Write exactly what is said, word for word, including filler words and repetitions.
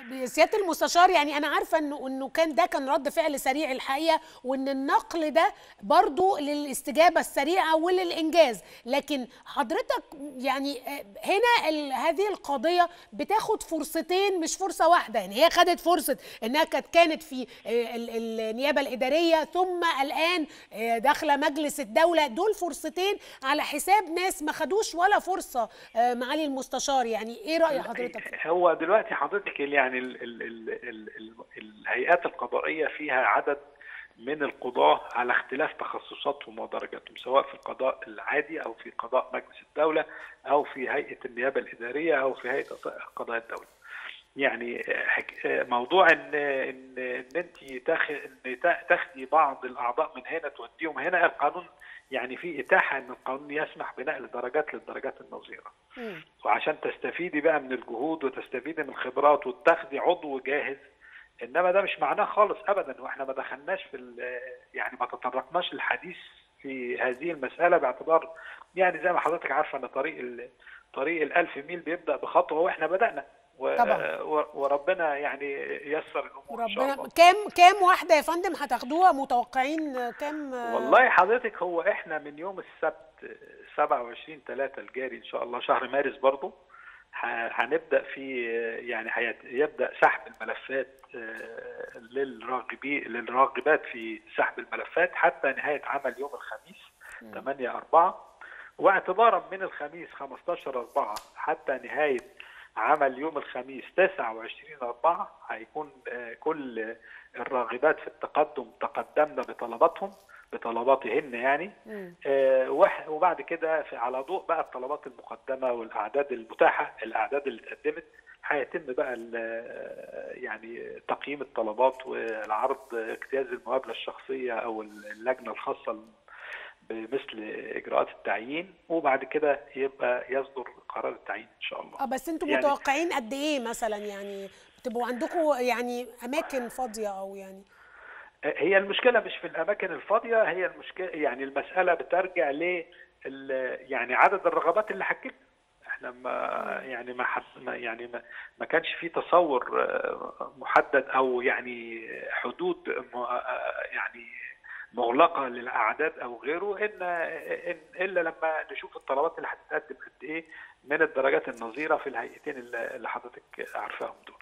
سياده المستشار، يعني انا عارفه انه انه كان ده كان رد فعل سريع الحقيقه، وان النقل ده برضو للاستجابه السريعه وللانجاز، لكن حضرتك يعني هنا هذه القضيه بتاخد فرصتين مش فرصه واحده، يعني هي خدت فرصه انها كانت كانت في النيابه الاداريه ثم الان داخله مجلس الدوله، دول فرصتين على حساب ناس ما خدوش ولا فرصه. معالي المستشار، يعني ايه راي حضرتك؟ هو دلوقتي حضرتك يعني ال ال ال ال ال الهيئات القضائيه فيها عدد من القضاه على اختلاف تخصصاتهم ودرجاتهم، سواء في القضاء العادي او في قضاء مجلس الدوله او في هيئه النيابه الاداريه او في هيئه قضاء الدوله. يعني موضوع ان ان ان انت تاخدي بعض الاعضاء من هنا توديهم هنا، القانون يعني في اتاحه ان القانون يسمح بنقل درجات للدرجات النظيره. وعشان تستفيدي بقى من الجهود وتستفيدي من الخبرات وتاخدي عضو جاهز، انما ده مش معناه خالص ابدا، واحنا ما دخلناش في يعني ما تطرقناش للحديث في هذه المساله، باعتبار يعني زي ما حضرتك عارفه ان طريق طريق الألف ميل بيبدا بخطوه واحنا بدانا، طبعا. وربنا يعني يسر الامور ان شاء الله. كام كام واحده يا فندم هتاخدوها؟ متوقعين كام؟ والله حضرتك هو احنا من يوم السبت سبعة وعشرين ثلاثة الجاري ان شاء الله شهر مارس برضه هنبدا في يعني هيبدا سحب الملفات للراغبين للراغبات في سحب الملفات حتى نهايه عمل يوم الخميس ثمانية أربعة، واعتبارا من الخميس خمستاشر أربعة حتى نهايه عمل يوم الخميس تسعة وعشرين أربعة هيكون كل الراغبات في التقدم تقدمنا بطلباتهم بطلباتهن يعني. آه وبعد كده على ضوء بقى الطلبات المقدمه والاعداد المتاحه، الاعداد اللي اتقدمت هيتم بقى يعني تقييم الطلبات والعرض اجتياز المقابله الشخصيه او اللجنه الخاصه بمثل اجراءات التعيين، وبعد كده يبقى يصدر قرار التعيين ان شاء الله. اه بس انتم يعني متوقعين قد ايه مثلا؟ يعني بتبقوا عندكم يعني اماكن فاضيه او يعني؟ هي المشكله مش في الاماكن الفاضيه، هي المشكله يعني المساله بترجع ل يعني عدد الرغبات اللي حكيت. احنا ما يعني ما يعني ما, ما كانش في تصور محدد او يعني حدود يعني مغلقه للاعداد او غيره، ان الا لما نشوف الطلبات اللي هتتقدم قد ايه من الدرجات النظيره في الهيئتين اللي حضرتك عارفاهم دول.